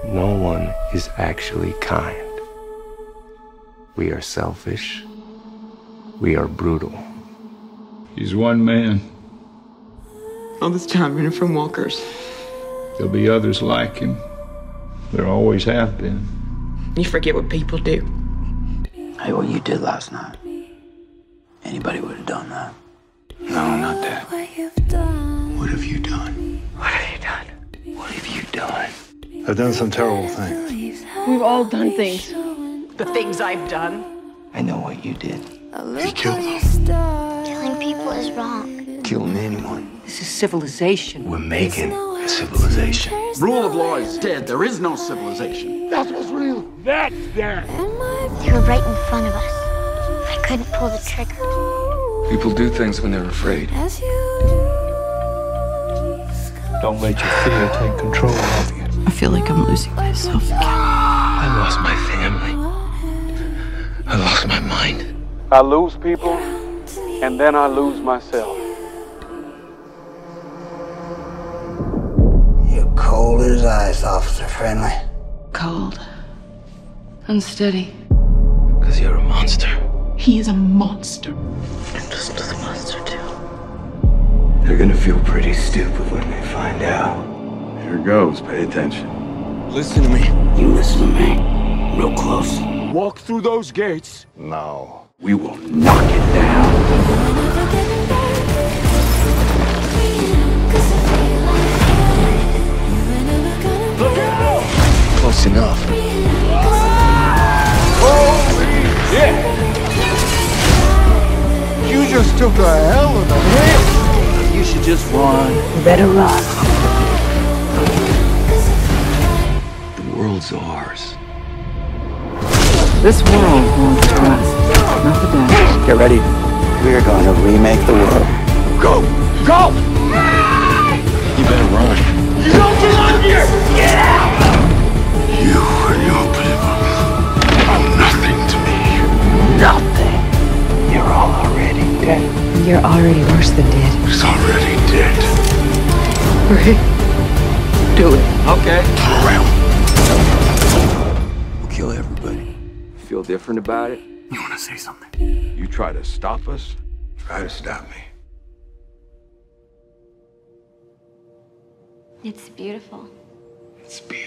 no one is actually kind. We are selfish. We are brutal. He's one man. All this time running from walkers. There'll be others like him. There always have been. You forget what people do. Hey, what you did last night, anybody would have done that. No, not that. What have you done? What have you done? What have you done? I've done some terrible things. We've all done things. The things I've done. I know what you did. He killed them. Killing people is wrong. Killing anyone. This is civilization. We're making a civilization. Rule of law is dead. There is no civilization. That's what's real. That's there. They were right in front of us. I couldn't pull the trigger. People do things when they're afraid. Don't let your fear take control of you. I feel like I'm losing myself again. I lost my family. I lost my mind. I lose people, and then I lose myself. You're cold as ice, Officer Friendly. Cold. Unsteady. Because you're a monster. He is a monster. I'm just a monster, too. They're gonna feel pretty stupid when they find out. Here goes. Pay attention. Listen to me. You listen to me. Real close. Walk through those gates. No. We will knock it down. Close enough. Holy shit! You just took a hell of a hit. You should just run. You better run. The world's ours. This world belongs to us, not the devil. Get ready. We're gonna remake the world. Go! Go! You better run. You don't belong here! Get out! You and your people are nothing to me. Nothing. You're all already dead. You're already worse than dead. He's already dead. Right? Do it. Okay. Around. We'll kill everybody. Feel different about it? You wanna say something? You try to stop us? Try to stop me. It's beautiful. It's beautiful.